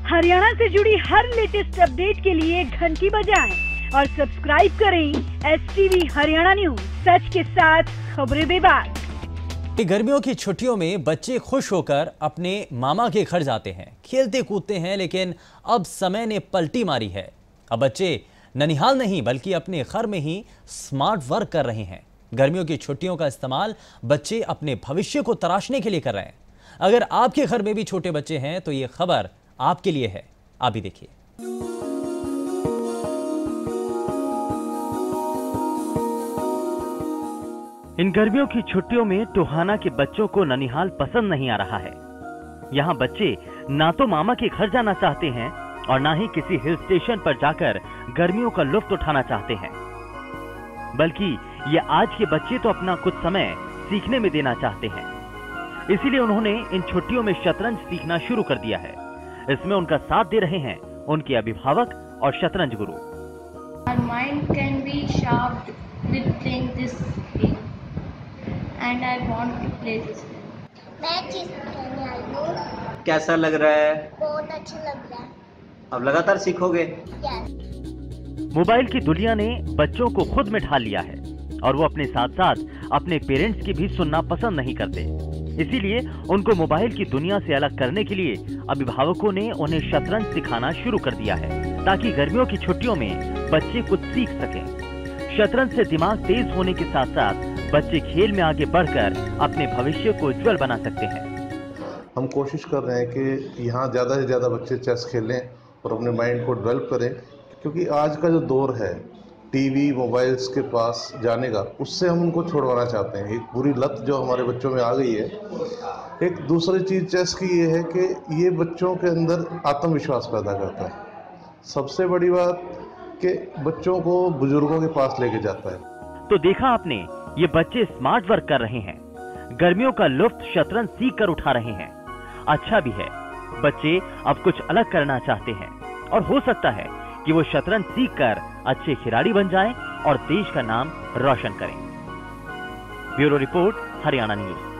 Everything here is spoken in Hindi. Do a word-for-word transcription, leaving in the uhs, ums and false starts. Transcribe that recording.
हरियाणा से जुड़ी हर लेटेस्ट अपडेट के लिए घंटी बजाएं और सब्सक्राइब करें S T V Haryana news, सच के साथ खबरें बेबाक। गर्मियों की छुट्टियों में बच्चे खुश होकर अपने मामा के घर जाते हैं, खेलते कूदते हैं, लेकिन अब समय ने पलटी मारी है। अब बच्चे ननिहाल नहीं बल्कि अपने घर में ही स्मार्ट वर्क कर रहे हैं। गर्मियों की छुट्टियों का इस्तेमाल बच्चे अपने भविष्य को तराशने के लिए कर रहे हैं। अगर आपके घर में भी छोटे बच्चे हैं तो ये खबर आपके लिए है, आप भी देखिए। इन गर्मियों की छुट्टियों में टोहाना के बच्चों को ननिहाल पसंद नहीं आ रहा है। यहाँ बच्चे ना तो मामा के घर जाना चाहते हैं और ना ही किसी हिल स्टेशन पर जाकर गर्मियों का लुत्फ उठाना चाहते हैं, बल्कि ये आज के बच्चे तो अपना कुछ समय सीखने में देना चाहते हैं। इसीलिए उन्होंने इन छुट्टियों में शतरंज सीखना शुरू कर दिया है। इसमें उनका साथ दे रहे हैं उनके अभिभावक और शतरंज गुरु। Our mind can be sharp with playing this game, and I want to play this game. मैं चेस खेलने आई हूँ। कैसा लग रहा है? बहुत अच्छा लग रहा है। अब लगातार सीखोगे? Yes. मोबाइल की दुनिया ने बच्चों को खुद में ढाल लिया है और वो अपने साथ साथ अपने पेरेंट्स की भी सुनना पसंद नहीं करते। इसीलिए उनको मोबाइल की दुनिया से अलग करने के लिए अभिभावकों ने उन्हें शतरंज सिखाना शुरू कर दिया है, ताकि गर्मियों की छुट्टियों में बच्चे कुछ सीख सकें। शतरंज से दिमाग तेज होने के साथ साथ बच्चे खेल में आगे बढ़कर अपने भविष्य को उज्जवल बना सकते हैं। हम कोशिश कर रहे हैं कि यहाँ ज़्यादा से ज़्यादा बच्चे चेस खेलें और अपने माइंड को डेवलप करें, क्योंकि आज का जो दौर है टीवी मोबाइल्स के पास जाने का, उससे हम उनको छुड़वाना चाहते हैं। एक बुरी लत जो हमारे बच्चों में आ गई है। एक दूसरी चीज़ चेस की ये है कि ये बच्चों के अंदर आत्मविश्वास पैदा करता है। सबसे बड़ी बात कि बच्चों को बुजुर्गों के पास लेके जाता है। तो देखा आपने, ये बच्चे स्मार्ट वर्क कर रहे हैं, गर्मियों का लुत्फ शतरंज सीख कर उठा रहे हैं। अच्छा भी है, बच्चे अब कुछ अलग करना चाहते हैं और हो सकता है कि वो शतरंज सीखकर अच्छे खिलाड़ी बन जाएं और देश का नाम रोशन करें। Bureau report, Haryana news.